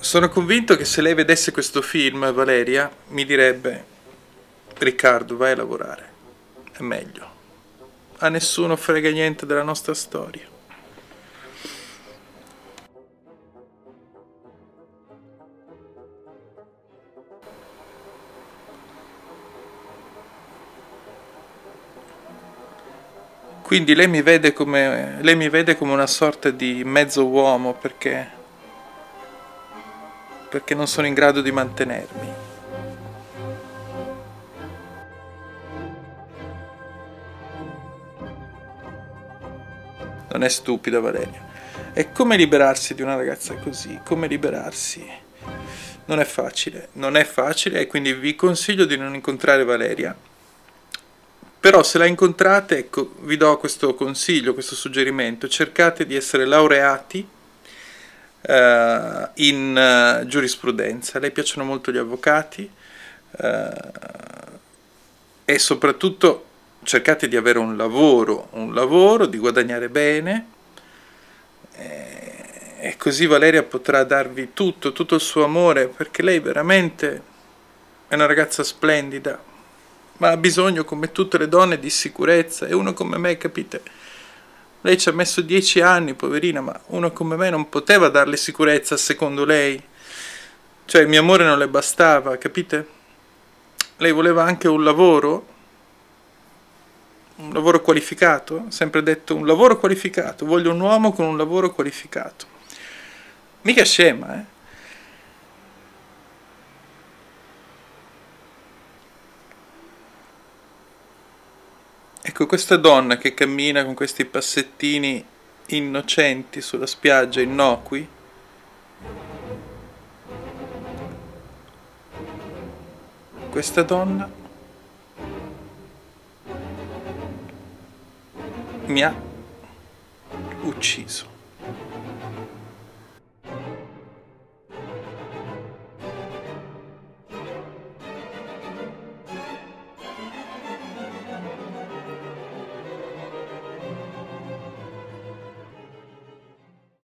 Sono convinto che se lei vedesse questo film, Valeria, mi direbbe: Riccardo, vai a lavorare, è meglio. A nessuno frega niente della nostra storia. Quindi lei mi vede come una sorta di mezzo uomo perché non sono in grado di mantenermi. Non è stupida, Valeria. E come liberarsi di una ragazza così? Come liberarsi? Non è facile e quindi vi consiglio di non incontrare Valeria. Però se la incontrate, ecco, vi do questo consiglio, questo suggerimento: cercate di essere laureati in giurisprudenza. A lei piacciono molto gli avvocati e soprattutto cercate di avere un lavoro, di guadagnare bene, e così Valeria potrà darvi tutto il suo amore, perché lei veramente è una ragazza splendida, ma ha bisogno, come tutte le donne, di sicurezza. E uno come me, capite? Lei ci ha messo 10 anni, poverina, ma uno come me non poteva darle sicurezza, secondo lei. Cioè, il mio amore non le bastava, capite? Lei voleva anche un lavoro qualificato, ha sempre detto un lavoro qualificato, voglio un uomo con un lavoro qualificato. Mica scema, eh? Ecco, questa donna che cammina con questi passettini innocenti sulla spiaggia, innocui, questa donna mi ha ucciso.